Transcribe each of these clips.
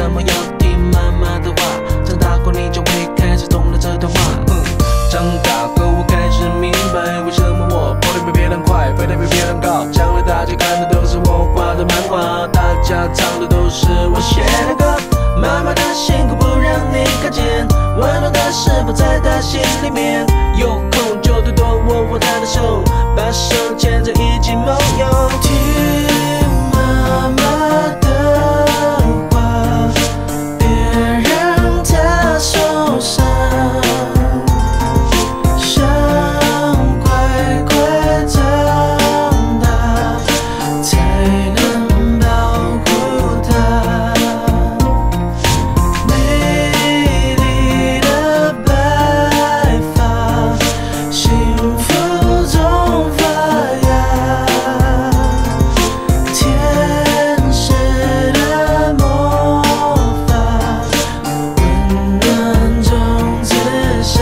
什么要听妈妈的话？长大后你就会开始懂了这段话。长大后我开始明白，为什么我跑得比别人快，飞得比别人高。将来大家看的都是我画的漫画，大家唱的都是我写的歌。妈妈的辛苦不让你看见，温暖的是否在她心里面？有空就多多握握她的手，把手牵着一起梦游。听妈妈的话，别让她受伤，想乖乖长大，才能保护她。美丽的白发，幸福中发芽，天使的魔法，温暖中自下。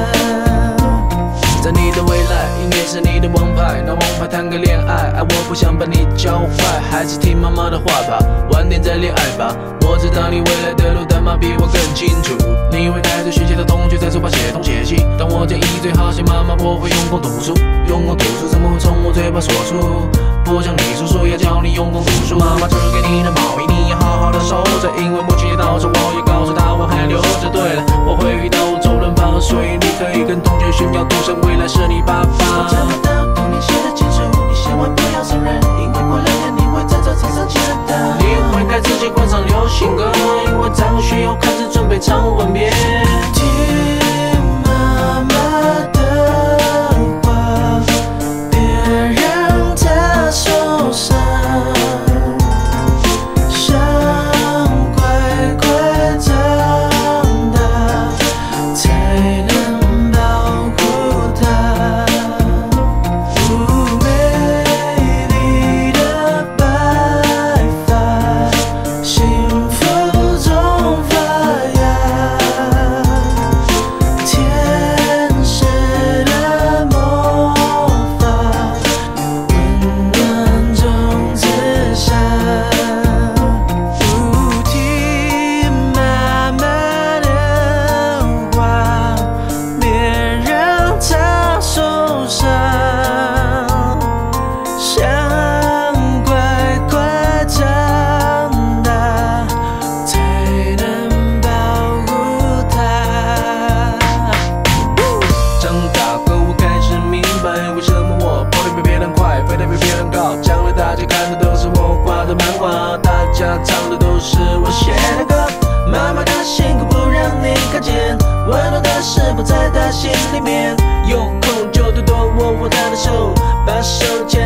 在你的未来，音乐是你的王牌，拿王牌谈个恋爱，爱我不想把你教坏，还是听妈妈的话吧，晚点再恋爱吧。我知道你未来的路，但妈比我更清楚。你会带着学习的同学在书包写东写西，当我建议最好写妈妈，我会用功读书，用功读书怎么会从我嘴巴说出？不像你叔叔要教你用功读书，妈妈织给你的毛衣你要好好的收着，因为母亲节到时我也告诉她我还留着。对了，我会遇到周润发，所以你可以跟同学炫耀，赌神未来是你爸爸。我找不到童年写的情书，你千万不要承认，因为过2年你会在这场上见到。你会开自己换上流行歌，因为张学友开始准备唱吻别。听妈妈的话，别让她受伤，想乖乖长大，才能保护她。美丽的白发，幸福中发芽，天使的魔法，温暖中自下。听妈妈的话，别让她受伤，想乖乖长大，才能保护她。长大后我开始明白，为什么我跑得比别人快，飞得比别人高。将来大家看的都是我画的漫画，大家唱的都是我写的歌。妈妈的辛苦不让你看见，温暖的是否在她心里面？有空就多多握握她的手，把手牵